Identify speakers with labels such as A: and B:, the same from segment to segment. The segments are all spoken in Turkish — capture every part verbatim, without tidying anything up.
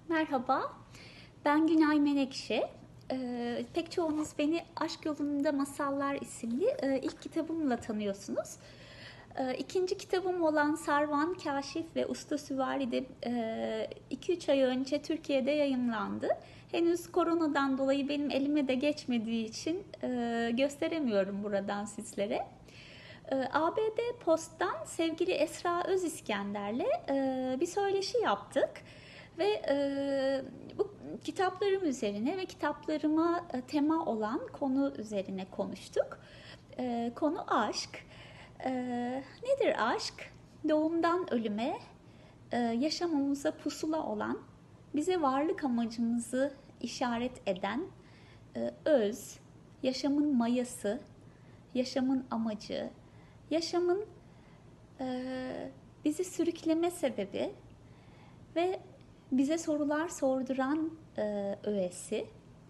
A: Merhaba, ben Günay Menekşe. Ee, pek çoğunuz beni Aşk Yolunda Masallar isimli e, ilk kitabımla tanıyorsunuz. Ee, ikinci kitabım olan Sarvan, Kaşif ve Usta Süvari'de iki üç ay önce Türkiye'de yayımlandı. Henüz koronadan dolayı benim elime de geçmediği için e, gösteremiyorum buradan sizlere. A B D Post'tan sevgili Esra Öziskender'le e, bir söyleşi yaptık ve e, bu kitaplarım üzerine ve kitaplarıma e, tema olan konu üzerine konuştuk. E, konu aşk. E, Nedir aşk? Doğumdan ölüme, e, yaşamımıza pusula olan, bize varlık amacımızı işaret eden e, öz, yaşamın mayası, yaşamın amacı, yaşamın e, bizi sürükleme sebebi ve bize sorular sorduran e, öğesi.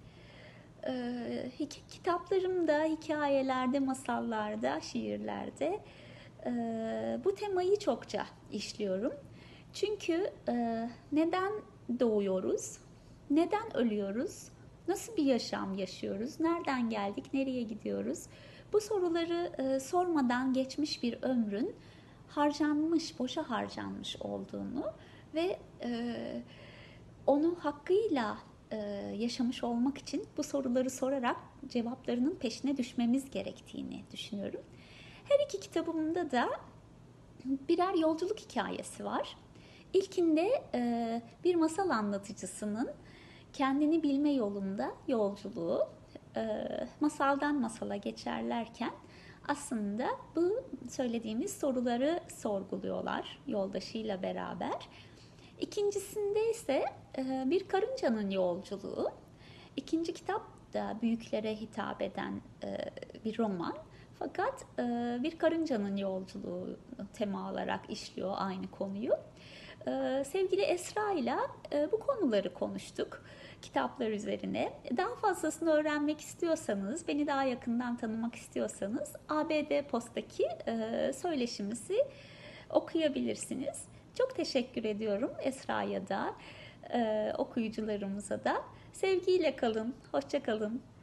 A: E, kitaplarımda, hikayelerde, masallarda, şiirlerde e, bu temayı çokça işliyorum. Çünkü e, neden doğuyoruz, neden ölüyoruz, nasıl bir yaşam yaşıyoruz, nereden geldik, nereye gidiyoruz? Bu soruları e, sormadan geçmiş bir ömrün harcanmış, boşa harcanmış olduğunu ve e, onu hakkıyla e, yaşamış olmak için bu soruları sorarak cevaplarının peşine düşmemiz gerektiğini düşünüyorum. Her iki kitabımda da birer yolculuk hikayesi var. İlkinde e, bir masal anlatıcısının kendini bilme yolunda yolculuğu, e, masaldan masala geçerlerken aslında bu söylediğimiz soruları sorguluyorlar yoldaşıyla beraber. İkincisinde ise e, bir karıncanın yolculuğu. İkinci kitap da büyüklere hitap eden e, bir roman. Fakat e, bir karıncanın yolculuğu tema olarak işliyor aynı konuyu. E, sevgili Esra ile e, bu konuları konuştuk kitaplar üzerine. Daha fazlasını öğrenmek istiyorsanız, beni daha yakından tanımak istiyorsanız A B D Post'taki e, söyleşimizi okuyabilirsiniz. Çok teşekkür ediyorum Esra'ya da, e, okuyucularımıza da. Sevgiyle kalın, hoşça kalın.